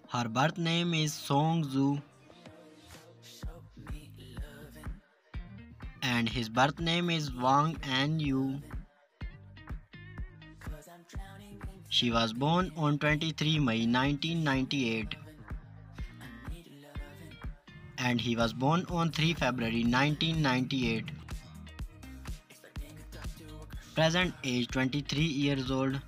Her birth name is Song Zhu and his birth name is Wang An Yu. She was born on 23 May 1998 and he was born on 3 February 1998. Present age 23 years old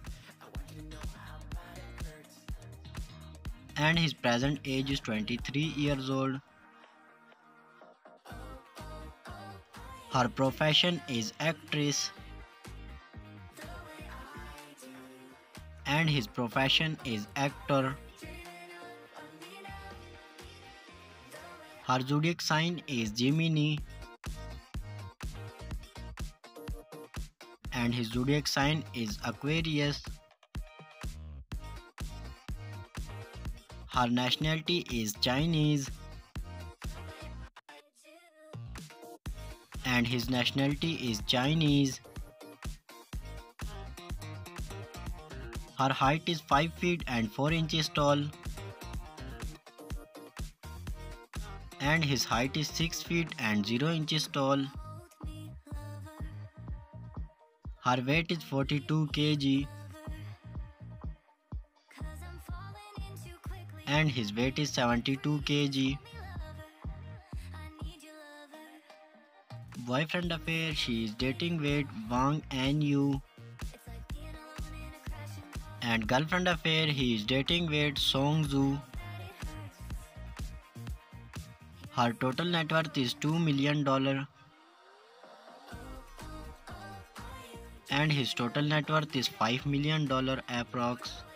and his present age is 23 years old. Her profession is actress and his profession is actor. Her zodiac sign is Gemini and his zodiac sign is Aquarius. Her nationality is Chinese and his nationality is Chinese. Her height is 5 feet and 4 inches tall and his height is 6 feet and 0 inches tall. Her weight is 42 kg and his weight is 72 kg. Boyfriend affair, she is dating with Wang An Yu. And girlfriend affair, he is dating with Song Zhu. Her total net worth is $2 million and his total net worth is $5 million approx.